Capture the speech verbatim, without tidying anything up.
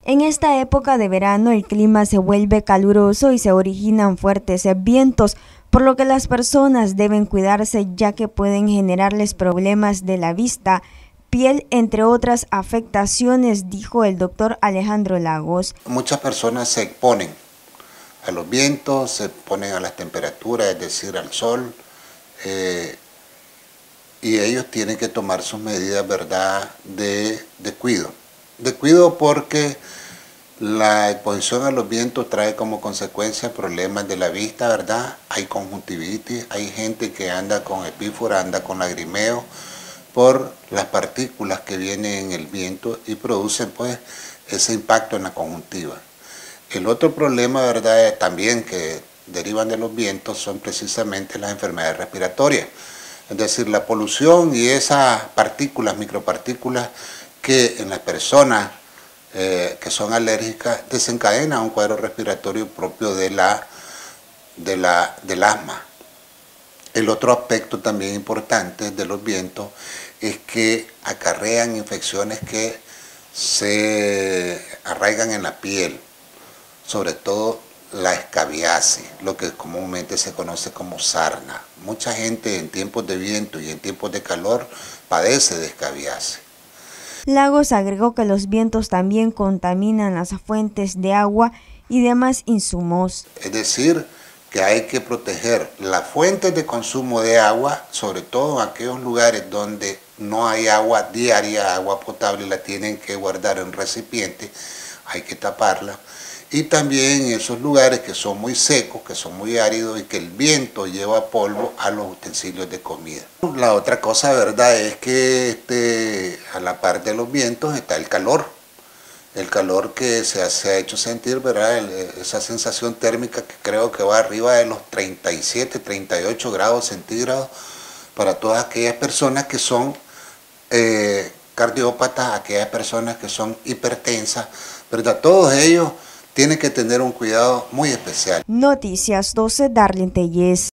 En esta época de verano el clima se vuelve caluroso y se originan fuertes vientos, por lo que las personas deben cuidarse ya que pueden generarles problemas de la vista, piel, entre otras afectaciones, dijo el doctor Alejandro Lagos. Muchas personas se exponen a los vientos, se exponen a las temperaturas, es decir, al sol, eh, y ellos tienen que tomar sus medidas, ¿verdad?, de, de cuidado. De cuidado porque la exposición a los vientos trae como consecuencia problemas de la vista, ¿verdad? Hay conjuntivitis, hay gente que anda con epífora, anda con lagrimeo por las partículas que vienen en el viento y producen pues ese impacto en la conjuntiva. El otro problema, ¿verdad?, también que derivan de los vientos son precisamente las enfermedades respiratorias. Es decir, la polución y esas partículas, micropartículas que en las personas eh, que son alérgicas desencadenan un cuadro respiratorio propio de la, de la, del asma. El otro aspecto también importante de los vientos es que acarrean infecciones que se arraigan en la piel, sobre todo la escabiasis, lo que comúnmente se conoce como sarna. Mucha gente en tiempos de viento y en tiempos de calor padece de escabiasis. Lagos agregó que los vientos también contaminan las fuentes de agua y demás insumos. Es decir, que hay que proteger las fuentes de consumo de agua, sobre todo en aquellos lugares donde no hay agua diaria, agua potable, la tienen que guardar en recipiente, hay que taparla. Y también en esos lugares que son muy secos, que son muy áridos y que el viento lleva polvo a los utensilios de comida. La otra cosa, ¿verdad?, es que este, a la par de los vientos está el calor. El calor que se ha, se ha hecho sentir, ¿verdad?, el, esa sensación térmica que creo que va arriba de los treinta y siete, treinta y ocho grados centígrados para todas aquellas personas que son eh, cardiópatas, aquellas personas que son hipertensas, ¿verdad? Todos ellos tienen que tener un cuidado muy especial. Noticias doce, Darlene Tellez.